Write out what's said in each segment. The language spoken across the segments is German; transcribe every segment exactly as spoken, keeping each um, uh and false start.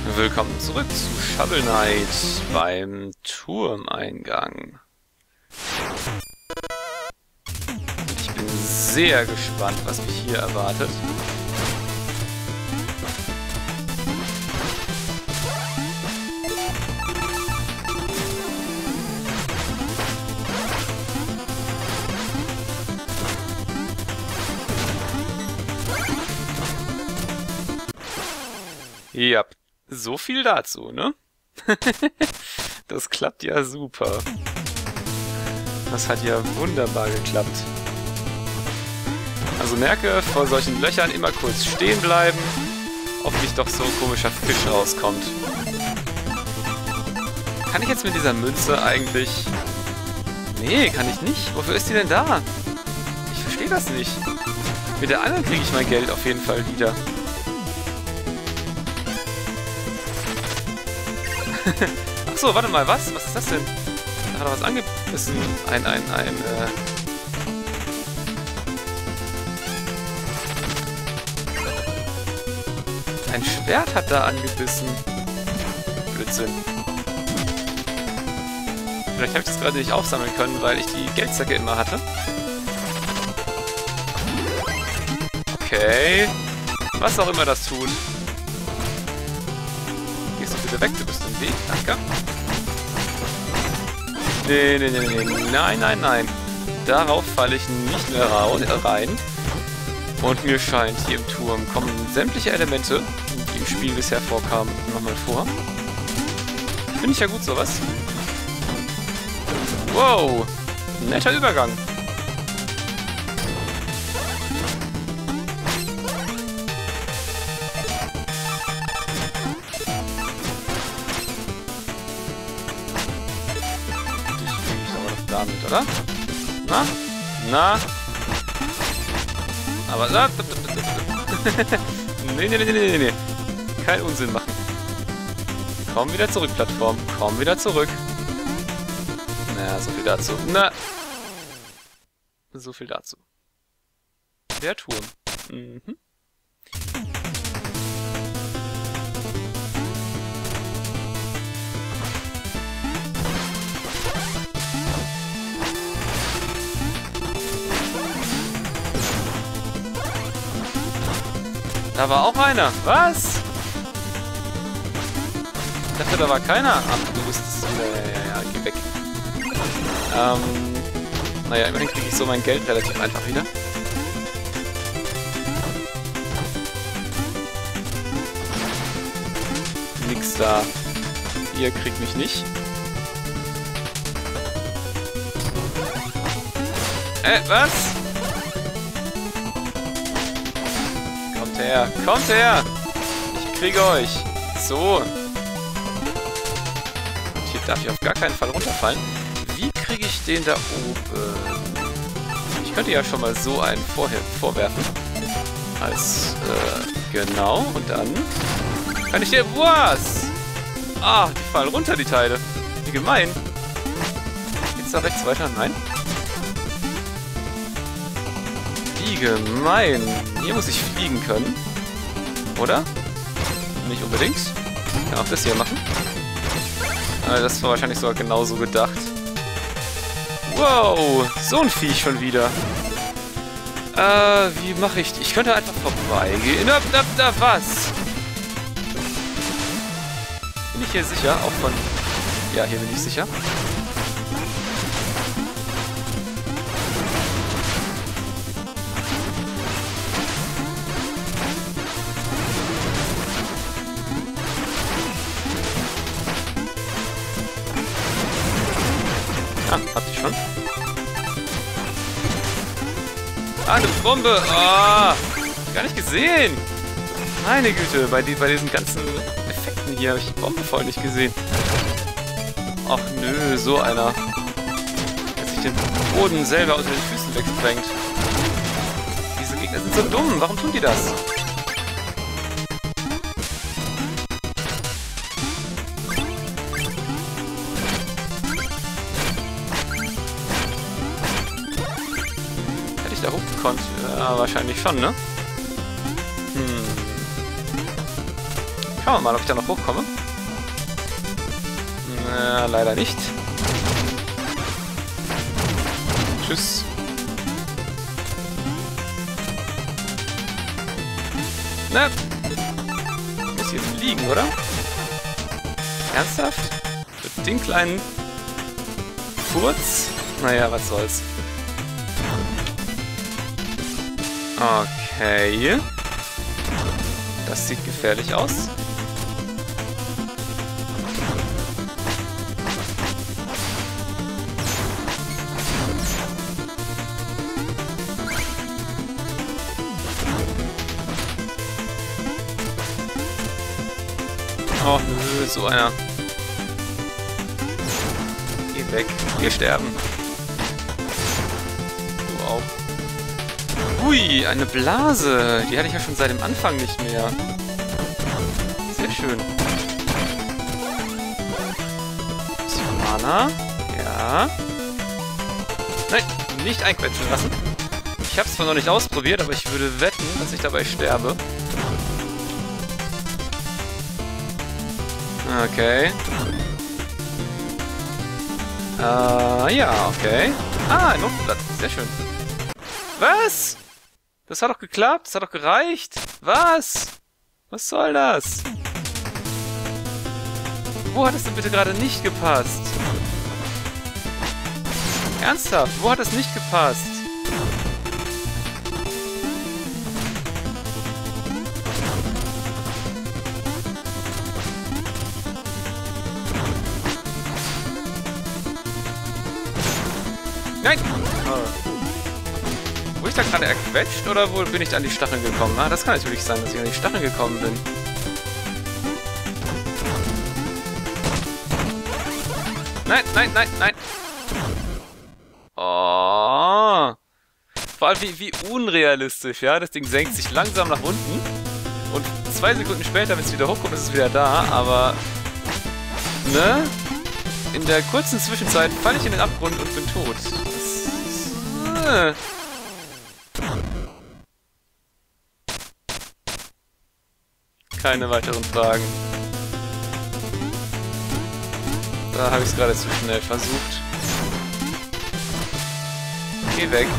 Willkommen zurück zu Shovel Knight beim Turmeingang. Ich bin sehr gespannt, was mich hier erwartet. Ja, so viel dazu, ne? Das klappt ja super. Das hat ja wunderbar geklappt. Also merke, vor solchen Löchern immer kurz stehen bleiben, ob nicht doch so ein komischer Fisch rauskommt. Kann ich jetzt mit dieser Münze eigentlich... Nee, kann ich nicht. Wofür ist die denn da? Ich verstehe das nicht. Mit der anderen kriege ich mein Geld auf jeden Fall wieder. Achso, warte mal, was? Was ist das denn? Da hat er was angebissen. Ein, ein, ein, äh... Ein Schwert hat da angebissen. Blödsinn. Vielleicht habe ich das gerade nicht aufsammeln können, weil ich die Geldsäcke immer hatte. Okay. Was auch immer das tut. Gehst du bitte weg, du bist im Weg, danke. Nee, nee, nee, nee, nein, nein, nein. Darauf falle ich nicht mehr rein. Und mir scheint, hier im Turm kommen sämtliche Elemente, die im Spiel bisher vorkamen, nochmal vor. Finde ich ja gut, sowas. Wow, netter Übergang. Damit, oder? Na? Na? Aber... Ah, nee, nee, nee, nee, nee, nee. Kein Unsinn machen. Komm wieder zurück, Plattform. Komm wieder zurück. Na, so viel dazu. Na. So viel dazu. Der Turm. Mhm. Da war auch einer. Was? Ich dachte, da war keiner. Ach, du bist es wieder. Ja, ja, ja, geh weg. Ähm. Naja, immerhin kriege ich so mein Geld relativ einfach wieder. Nix da. Ihr kriegt mich nicht. Äh, was? Kommt her, kommt her! Ich kriege euch. So. Und hier darf ich auf gar keinen Fall runterfallen. Wie kriege ich den da oben? Ich könnte ja schon mal so einen vorher vorwerfen. Als, äh, genau. Und dann kann ich dir... Was? Ah, die fallen runter, die Teile. Wie gemein. Geht's da rechts weiter? Nein. Wie gemein. Hier muss ich fliegen können. Oder? Nicht unbedingt. Ich kann auch das hier machen. Also das war wahrscheinlich sogar genauso gedacht. Wow, so ein Viech schon wieder. Äh, wie mache ich... Ich könnte einfach vorbeigehen. Da, da, da, was? Bin ich hier sicher? Auch von... Ja, hier bin ich sicher. Ah, hatte ich schon. Ah, eine Bombe! Ah! Gar nicht gesehen! Meine Güte, bei, die, bei diesen ganzen Effekten hier habe ich die Bombe voll nicht gesehen. Ach nö, so einer. Der sich den Boden selber unter den Füßen wegsprengt. Diese Gegner sind so dumm, warum tun die das? Da hochgekonnt? Ja, wahrscheinlich schon, ne? Hm. Schauen wir mal, ob ich da noch hochkomme. Na, leider nicht. Tschüss. Na, ich muss hier fliegen, oder? Ernsthaft? Mit den kleinen Furz? Naja, was soll's. Okay. Das sieht gefährlich aus. Oh nö, so einer. Geh weg, wir sterben. Du auch. Ui, eine Blase. Die hatte ich ja schon seit dem Anfang nicht mehr. Sehr schön. So, Mana. Ja. Nein, nicht einquetschen lassen. Ich habe es zwar noch nicht ausprobiert, aber ich würde wetten, dass ich dabei sterbe. Okay. Äh, ja, okay. Ah, ein Notblatt. Sehr schön. Was? Das hat doch geklappt. Das hat doch gereicht. Was? Was soll das? Wo hat es denn bitte gerade nicht gepasst? Ernsthaft? Wo hat es nicht gepasst? Nein! Oh. Wurde ich da gerade erquetscht oder wo bin ich an die Stacheln gekommen? Ah, das kann natürlich sein, dass ich an die Stacheln gekommen bin. Nein, nein, nein, nein! Oh! Vor allem wie, wie unrealistisch, ja? Das Ding senkt sich langsam nach unten und zwei Sekunden später, wenn es wieder hochkommt, ist es wieder da, aber... Ne? In der kurzen Zwischenzeit falle ich in den Abgrund und bin tot. Das, äh. Keine weiteren Fragen. Da habe ich es gerade zu schnell versucht. Geh weg.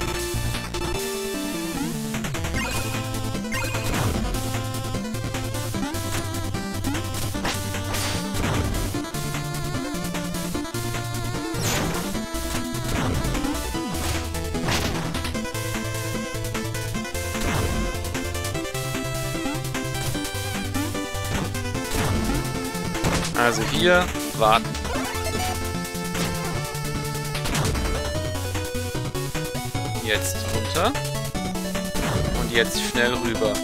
Also hier warten. Jetzt runter. Und jetzt schnell rüber.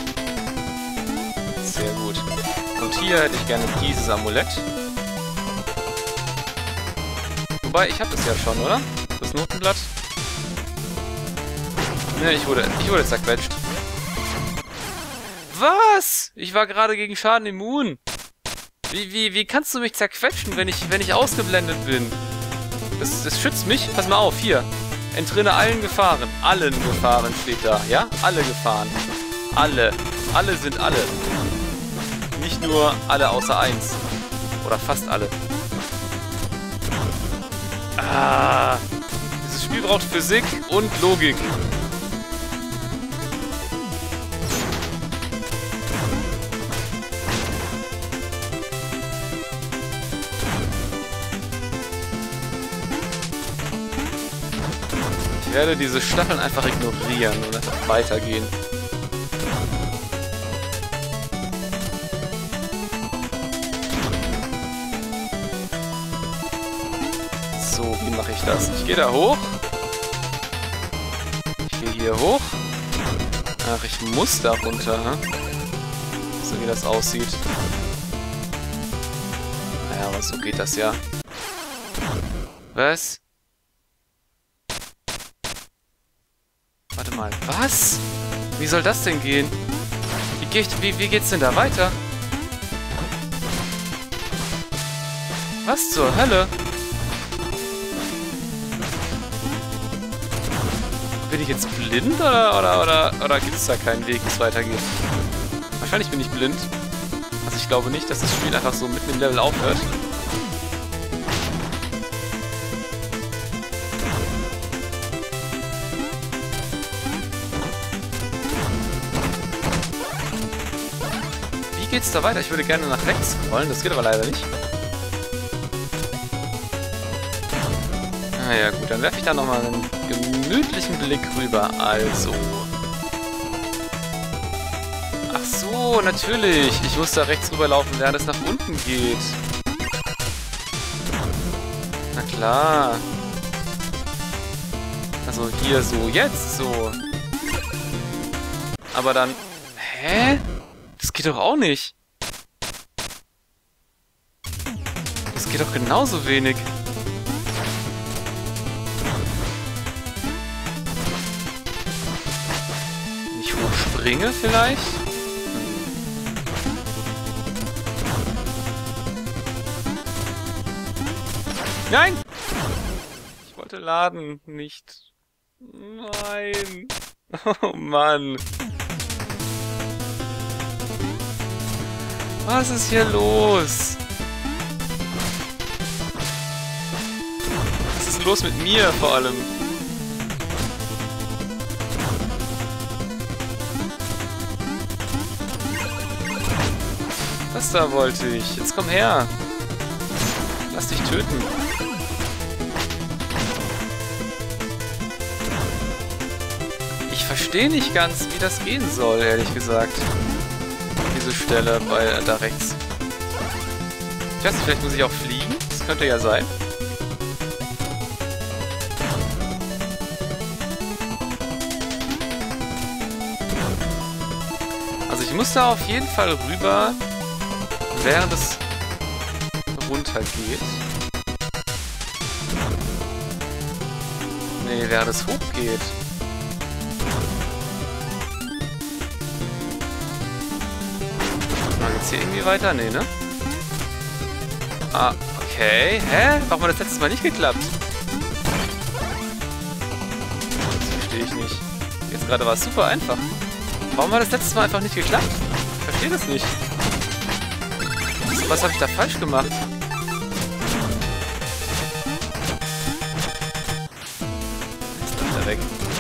Sehr gut. Und hier hätte ich gerne dieses Amulett. Wobei, ich habe das ja schon, oder? Das Notenblatt. Ne, ich wurde, ich wurde zerquetscht. Was? Ich war gerade gegen Schaden immun. Wie, wie, wie kannst du mich zerquetschen, wenn ich, wenn ich ausgeblendet bin? Das, das schützt mich. Pass mal auf, hier. Entrinne allen Gefahren. Allen Gefahren steht da, ja? Alle Gefahren. Alle. Alle sind alle. Nicht nur alle außer eins. Oder fast alle. Ah. Dieses Spiel braucht Physik und Logik. Ich werde diese Stacheln einfach ignorieren und einfach weitergehen. So, wie mache ich das? Ich gehe da hoch. Ich gehe hier hoch. Ach, ich muss da runter. So wie das aussieht. Naja, aber so geht das ja. Was? Warte mal, was? Wie soll das denn gehen? Wie, geh ich, wie, wie geht's denn da weiter? Was zur Hölle? Bin ich jetzt blind oder, oder, oder, oder gibt es da keinen Weg, wie es weitergeht? Wahrscheinlich bin ich blind. Also ich glaube nicht, dass das Spiel einfach so mitten im Level aufhört. Wie geht's da weiter? Ich würde gerne nach rechts scrollen, das geht aber leider nicht. Naja gut, dann werfe ich da nochmal einen gemütlichen Blick rüber. Also. Ach so, natürlich. Ich muss da rechts rüberlaufen, während es nach unten geht. Na klar. Also hier so, jetzt so. Aber dann... Hä? Das geht doch auch nicht. Das geht doch genauso wenig. Wenn ich hochspringe vielleicht? Nein! Ich wollte laden, nicht. Nein. Oh Mann. Was ist hier los? Was ist los mit mir vor allem? Das da wollte ich. Jetzt komm her. Lass dich töten. Ich verstehe nicht ganz, wie das gehen soll, ehrlich gesagt. Diese Stelle bei da rechts. Ich weiß nicht, vielleicht muss ich auch fliegen? Das könnte ja sein. Also ich muss da auf jeden Fall rüber, während es runtergeht. Nee, während es hochgeht. Geht's hier irgendwie weiter? Nee, ne? Ah, okay. Hä? Warum hat das letztes Mal nicht geklappt? Das verstehe ich nicht. Jetzt gerade war es super einfach. Warum hat das letztes Mal einfach nicht geklappt? Ich verstehe das nicht. Was habe ich da falsch gemacht? Jetzt ist er weg.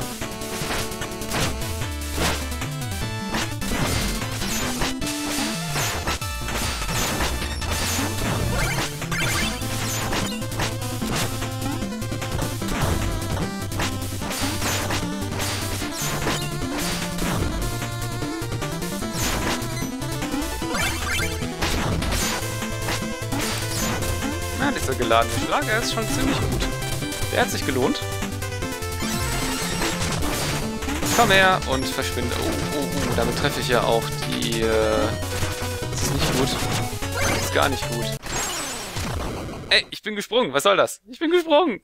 Ja, dieser geladene Schlag, er ist schon ziemlich gut. Der hat sich gelohnt. Komm her und verschwinde. Oh, oh, oh, damit treffe ich ja auch die... Äh, das ist nicht gut. Das ist gar nicht gut. Ey, ich bin gesprungen. Was soll das? Ich bin gesprungen.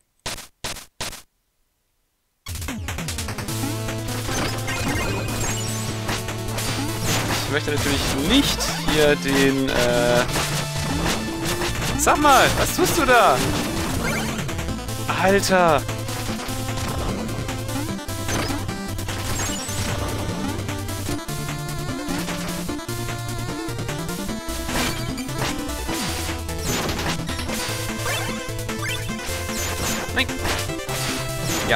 Ich möchte natürlich nicht hier den... Äh, Sag mal, was tust du da? Alter! Nein! Ja.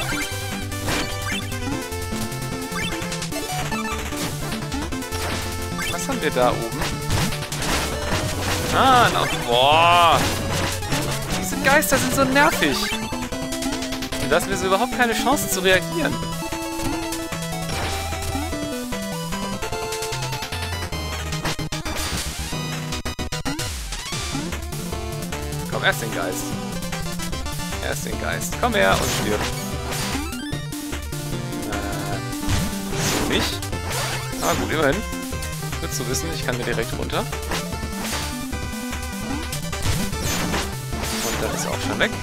Was haben wir da oben? Ah, na, boah. Diese Geister sind so nervig. Und da haben wir so überhaupt keine Chance zu reagieren. Komm, erst den Geist. Erst den Geist. Komm her und stirb. Äh, so nicht. Aber gut, immerhin. Gut zu wissen, ich kann mir direkt runter. Das ist auch schon weg.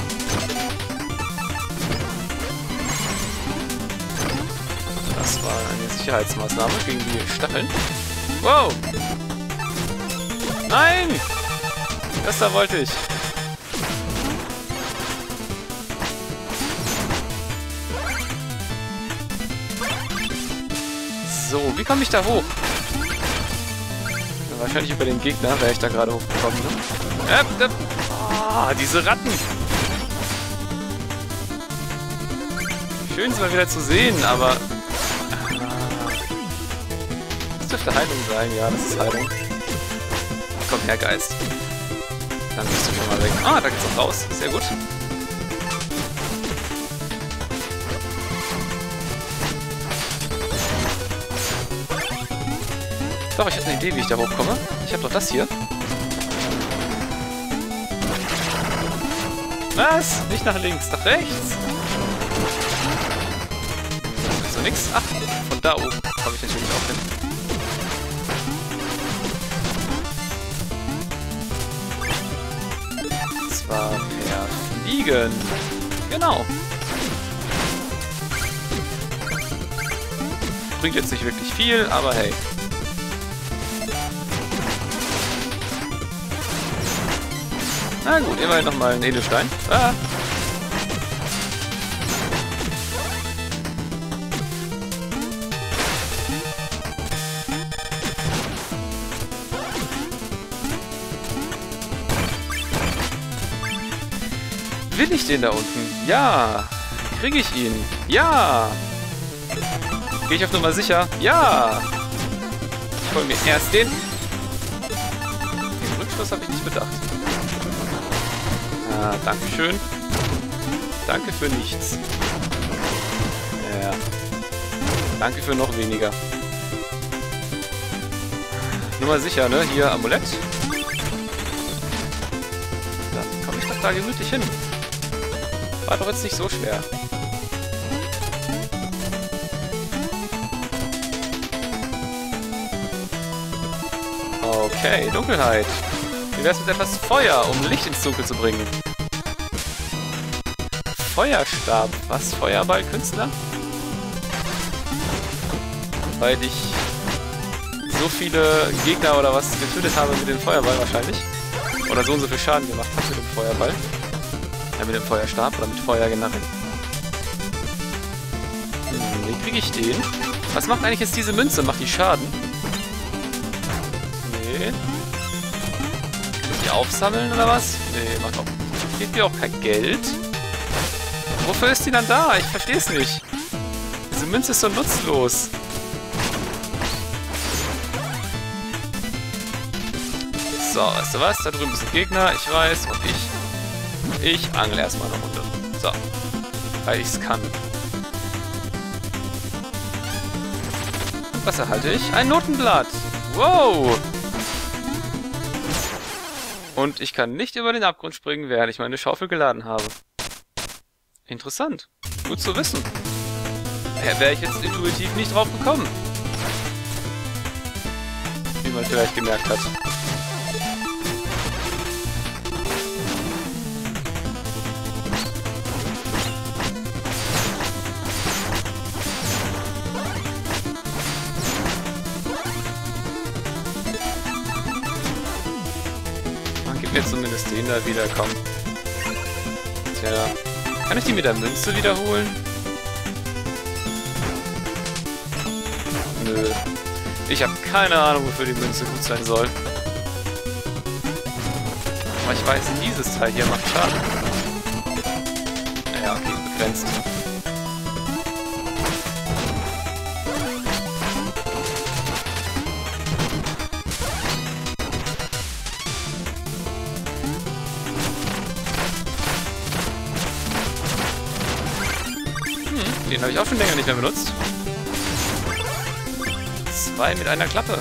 Das war eine Sicherheitsmaßnahme gegen die Stacheln. Wow! Nein! Das da wollte ich. So, wie komme ich da hoch? Wahrscheinlich über den Gegner wäre ich da gerade hochgekommen, ne? Äh, äh, oh, diese Ratten! Schön, sie mal wieder zu sehen, aber... Das dürfte Heilung sein, ja, das ist Heilung. Komm her, Geist. Dann bist du schon mal weg. Ah, da geht's auch raus. Sehr gut. Doch, ich habe eine Idee, wie ich da hochkomme. Ich habe doch das hier. Was? Nicht nach links, nach rechts. So nix. Ach, von da oben komme ich natürlich auch hin. Zwar per Fliegen. Genau. Bringt jetzt nicht wirklich viel, aber hey. Na gut, immerhin nochmal ein Edelstein. Ah. Will ich den da unten? Ja. Kriege ich ihn? Ja. Gehe ich auf Nummer sicher? Ja. Ich hole mir erst den. Den Rückschluss habe ich nicht bedacht. Ah, dankeschön. Danke für nichts. Ja. Danke für noch weniger. Nur mal sicher, ne? Hier Amulett. Dann komme ich doch da gemütlich hin. War doch jetzt nicht so schwer. Okay, Dunkelheit. Wie wär's mit etwas Feuer, um Licht ins Dunkel zu bringen? Feuerstab. Was? Feuerball, Künstler? Weil ich so viele Gegner oder was getötet habe mit dem Feuerball wahrscheinlich. Oder so und so viel Schaden gemacht habe mit dem Feuerball. Ja, mit dem Feuerstab oder mit Feuer generell. Hm, wie kriege ich den? Was macht eigentlich jetzt diese Münze? Macht die Schaden? Nee. Kann ich die aufsammeln oder was? Nee, macht auch. Gibt mir auch kein Geld. Wofür ist die dann da? Ich verstehe es nicht. Diese Münze ist so nutzlos. So, weißt du was? Da drüben ist ein Gegner, ich weiß, und ich... Ich angle erstmal eine Runde. So. Weil ich es kann. Und was erhalte ich? Ein Notenblatt. Wow! Und ich kann nicht über den Abgrund springen, während ich meine Schaufel geladen habe. Interessant. Gut zu wissen. Ja, wäre ich jetzt intuitiv nicht drauf gekommen. Wie man vielleicht gemerkt hat. Jetzt zumindest den da wieder, komm. Tja. Kann ich die mit der Münze wiederholen? Nö. Ich habe keine Ahnung, wofür die Münze gut sein soll. Aber ich weiß, dieses Teil hier macht Schaden. Ja, okay, begrenzt. Den habe ich auch schon länger nicht mehr benutzt. Zwei mit einer Klappe.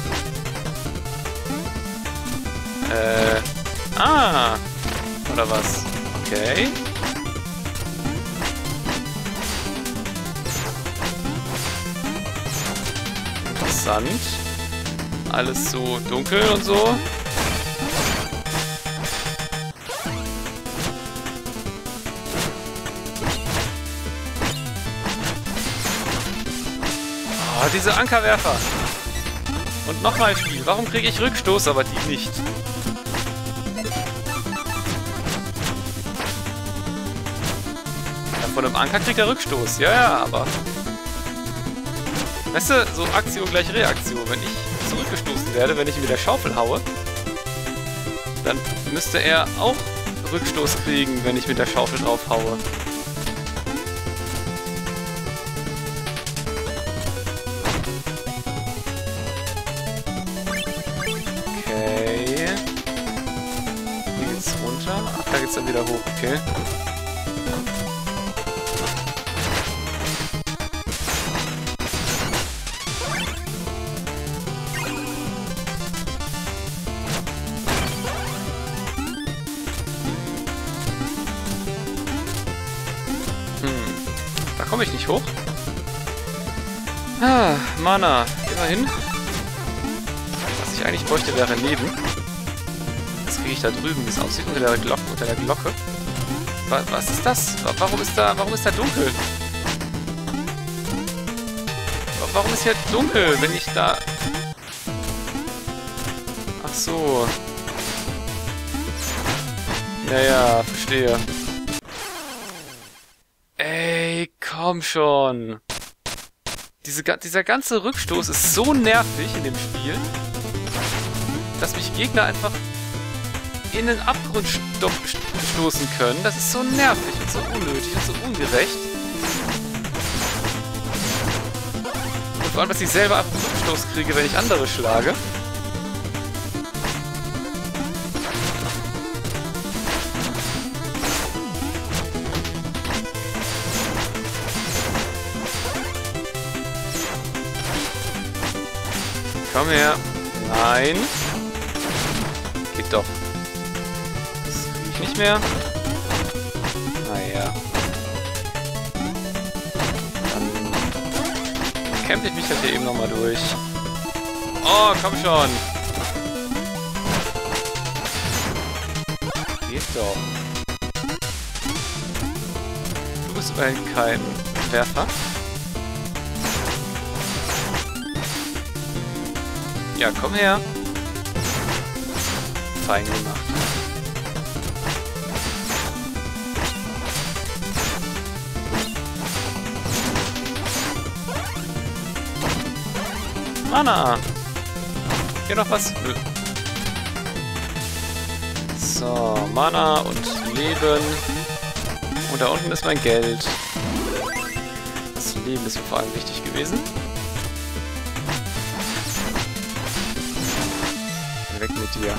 Äh. Ah. Oder was? Okay. Interessant. Alles so dunkel und so. Oh, diese Ankerwerfer. Und nochmal ein Spiel. Warum kriege ich Rückstoß, aber die nicht? Ja, von einem Anker kriegt er Rückstoß. Ja, ja, aber... Weißt du, so Aktion gleich Reaktion. Wenn ich zurückgestoßen werde, wenn ich ihn mit der Schaufel haue, dann müsste er auch Rückstoß kriegen, wenn ich mit der Schaufel drauf haue. Okay. Hier geht's runter. Ach, da geht's dann wieder hoch, okay. Komme ich nicht hoch? Ah, Mana. Immerhin. Was ich eigentlich bräuchte, wäre Leben. Das kriege ich da drüben, wie es aussieht, unter der Glocke. Unter der Glocke. Wa was ist das? Warum ist da, warum ist da dunkel? Warum ist hier dunkel, wenn ich da... Ach so. Ja, ja, verstehe. Ey, komm schon. Diese, dieser ganze Rückstoß ist so nervig in dem Spiel, dass mich Gegner einfach in den Abgrund sto stoßen können. Das ist so nervig und so unnötig und so ungerecht. Und vor allem, dass ich selber einfach einen Rückstoß kriege, wenn ich andere schlage. Komm her. Nein. Geht doch. Das kriege ich nicht mehr. Naja. Dann kämpfe ich mich halt hier eben nochmal durch. Oh, komm schon. Geht doch. Du bist immerhin kein Werfer. Ja, komm her. Fein gemacht. Mana! Hier noch was? Nö. So, Mana und Leben. Und da unten ist mein Geld. Das Leben ist mir vor allem wichtig gewesen. Weg mit dir.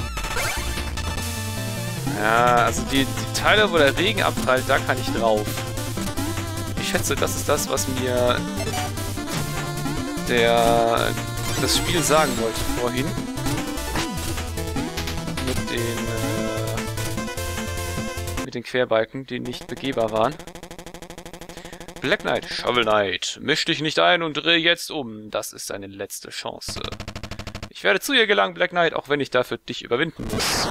Ja, also die, die Teile, wo der Regen abprallt, da kann ich drauf. Ich schätze, das ist das, was mir der das Spiel sagen wollte vorhin. Mit den äh, mit den Querbalken, die nicht begehbar waren. Black Knight, Shovel Knight, misch dich nicht ein und dreh jetzt um. Das ist deine letzte Chance. Ich werde zu ihr gelangen, Black Knight, auch wenn ich dafür dich überwinden muss.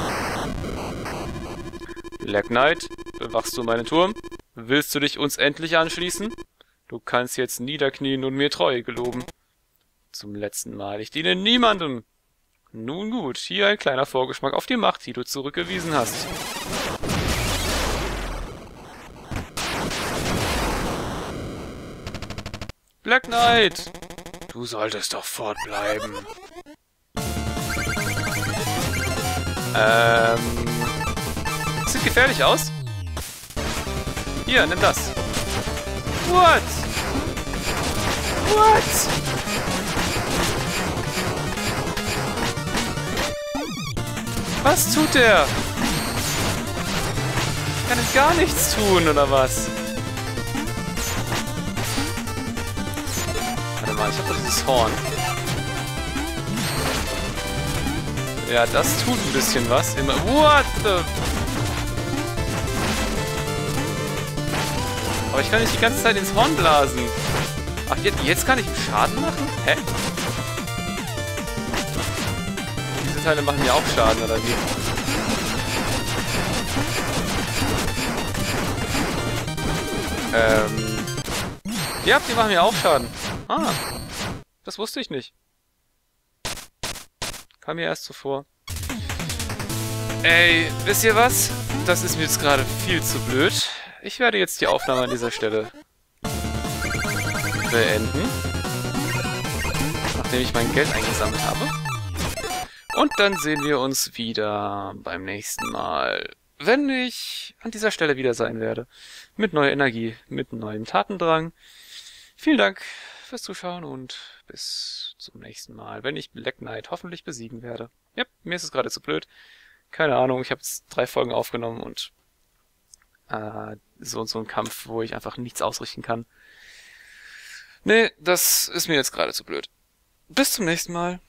Black Knight, bewachst du meinen Turm? Willst du dich uns endlich anschließen? Du kannst jetzt niederknien und mir Treue geloben. Zum letzten Mal, ich diene niemandem. Nun gut, hier ein kleiner Vorgeschmack auf die Macht, die du zurückgewiesen hast. Black Knight! Du solltest doch fortbleiben. Ähm... Sieht gefährlich aus. Hier, nimm das. What? What? Was tut der? Ich kann gar nichts tun, oder was? Warte mal, ich hab doch dieses Horn. Ja, das tut ein bisschen was. Immer. What the... Aber ich kann nicht die ganze Zeit ins Horn blasen. Ach, jetzt, jetzt kann ich ihm Schaden machen? Hä? Diese Teile machen mir auch Schaden, oder wie? Ähm... Ja, die machen mir auch Schaden. Ah, das wusste ich nicht. Kam mir erst zuvor. Ey, wisst ihr was? Das ist mir jetzt gerade viel zu blöd. Ich werde jetzt die Aufnahme an dieser Stelle beenden. Nachdem ich mein Geld eingesammelt habe. Und dann sehen wir uns wieder beim nächsten Mal, wenn ich an dieser Stelle wieder sein werde. Mit neuer Energie, mit neuem Tatendrang. Vielen Dank fürs Zuschauen und bis zum nächsten Mal, wenn ich Black Knight hoffentlich besiegen werde. Ja, mir ist es gerade zu blöd. Keine Ahnung, ich habe jetzt drei Folgen aufgenommen und äh, so, so ein Kampf, wo ich einfach nichts ausrichten kann. Nee, das ist mir jetzt gerade zu blöd. Bis zum nächsten Mal.